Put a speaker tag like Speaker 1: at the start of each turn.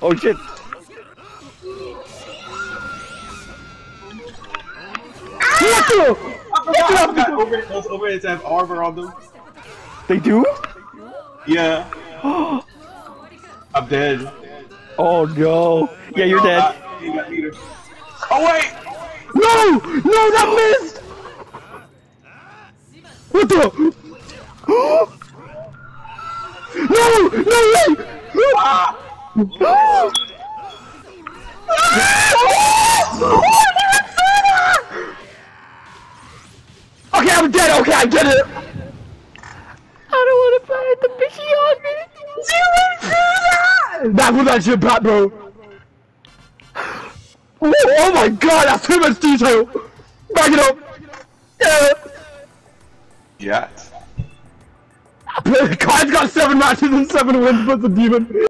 Speaker 1: Oh shit! What the?
Speaker 2: I forgot those overheads have armor on them.
Speaker 1: They do?
Speaker 2: Yeah. I'm dead.
Speaker 1: Oh no! Yeah, you're dead.
Speaker 2: You got meter. Oh wait!
Speaker 1: No! No, that missed! What the? No! No way!
Speaker 2: Ah!
Speaker 1: Okay, I'm dead. Okay, I get it. I don't want to fight the fishy on me. That's what that shit, Pat, bro. Oh my god, that's too much detail. Back it up.
Speaker 2: Yeah.
Speaker 1: Kai's got 7 matches and 7 wins, but the demon.